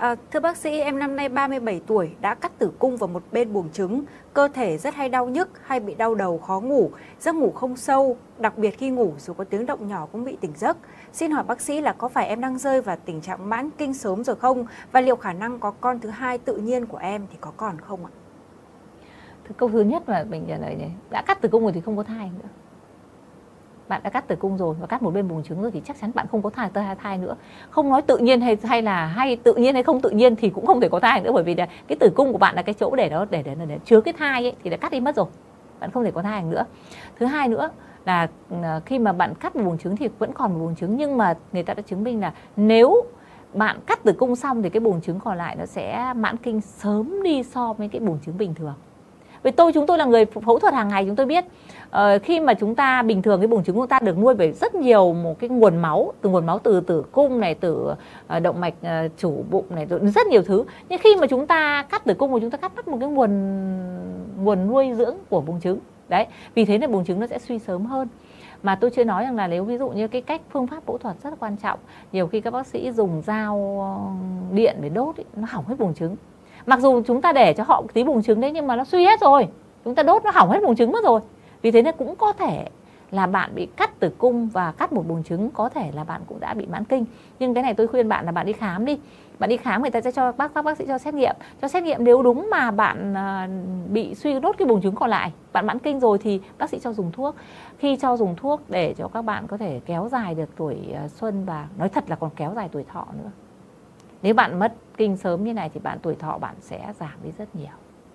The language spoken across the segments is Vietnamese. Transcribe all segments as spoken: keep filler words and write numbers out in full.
À, thưa bác sĩ, em năm nay ba mươi bảy tuổi, đã cắt tử cung vào một bên buồng trứng, cơ thể rất hay đau nhức, hay bị đau đầu, khó ngủ, giấc ngủ không sâu, đặc biệt khi ngủ dù có tiếng động nhỏ cũng bị tỉnh giấc. Xin hỏi bác sĩ là có phải em đang rơi vào tình trạng mãn kinh sớm rồi không? Và liệu khả năng có con thứ hai tự nhiên của em thì có còn không ạ? Câu thứ nhất mà mình trả lời này, đã cắt tử cung rồi thì không có thai nữa. Bạn đã cắt tử cung rồi và cắt một bên buồng trứng rồi thì chắc chắn bạn không có thai, thai thai nữa. Không nói tự nhiên hay hay là hay tự nhiên hay không tự nhiên thì cũng không thể có thai nữa, bởi vì là cái tử cung của bạn là cái chỗ để nó để để, để, để chứa cái thai ấy, thì đã cắt đi mất rồi. Bạn không thể có thai nữa. Thứ hai nữa là khi mà bạn cắt một buồng trứng thì vẫn còn một buồng trứng, nhưng mà người ta đã chứng minh là nếu bạn cắt tử cung xong thì cái buồng trứng còn lại nó sẽ mãn kinh sớm đi so với cái buồng trứng bình thường. Vì tôi chúng tôi là người phẫu thuật hàng ngày, chúng tôi biết uh, khi mà chúng ta bình thường cái buồng trứng của chúng ta được nuôi bởi rất nhiều một cái nguồn máu, từ nguồn máu từ tử cung này, từ uh, động mạch uh, chủ bụng này, rất nhiều thứ. Nhưng khi mà chúng ta cắt tử cung thì chúng ta cắt mất một cái nguồn nguồn nuôi dưỡng của buồng trứng. Đấy, vì thế nên buồng trứng nó sẽ suy sớm hơn. Mà tôi chưa nói rằng là nếu ví dụ như cái cách phương pháp phẫu thuật rất là quan trọng, nhiều khi các bác sĩ dùng dao điện để đốt ấy, nó hỏng hết buồng trứng. Mặc dù chúng ta để cho họ tí buồng trứng đấy nhưng mà nó suy hết rồi, chúng ta đốt nó hỏng hết buồng trứng mất rồi. Vì thế nên cũng có thể là bạn bị cắt tử cung và cắt một buồng trứng, có thể là bạn cũng đã bị mãn kinh. Nhưng cái này tôi khuyên bạn là bạn đi khám đi. Bạn đi khám, người ta sẽ cho bác các bác sĩ cho xét nghiệm, cho xét nghiệm nếu đúng mà bạn bị suy đốt cái buồng trứng còn lại, bạn mãn kinh rồi thì bác sĩ cho dùng thuốc. Khi cho dùng thuốc để cho các bạn có thể kéo dài được tuổi xuân và nói thật là còn kéo dài tuổi thọ nữa. Nếu bạn mất kinh sớm như này thì bạn tuổi thọ bạn sẽ giảm đi rất nhiều.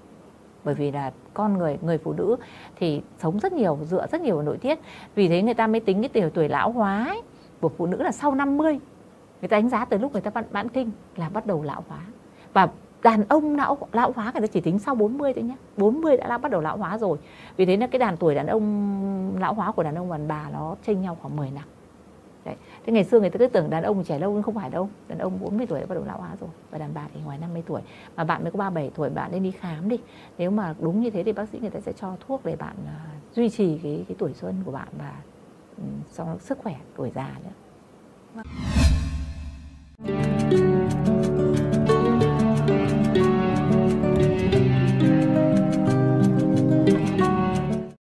Bởi vì là con người người phụ nữ thì sống rất nhiều, dựa rất nhiều vào nội tiết. Vì thế người ta mới tính cái tuổi tuổi lão hóa ấy, của phụ nữ là sau năm mươi. Người ta đánh giá từ lúc người ta mãn kinh là bắt đầu lão hóa. Và đàn ông lão, lão hóa người ta chỉ tính sau bốn mươi thôi nhé. bốn mươi đã bắt đầu lão hóa rồi. Vì thế là cái đàn tuổi đàn ông, lão hóa của đàn ông và đàn bà nó chênh nhau khoảng mười năm. Đấy. Thế ngày xưa người ta cứ tưởng đàn ông trẻ lâu nhưng không phải đâu. Đàn ông bốn mươi tuổi đã bắt đầu lão hóa rồi. Và đàn bà thì ngoài năm mươi tuổi. Mà bạn mới có ba mươi bảy tuổi, bạn nên đi khám đi. Nếu mà đúng như thế thì bác sĩ người ta sẽ cho thuốc để bạn uh, duy trì cái, cái tuổi xuân của bạn và um, cho sức khỏe tuổi già nữa.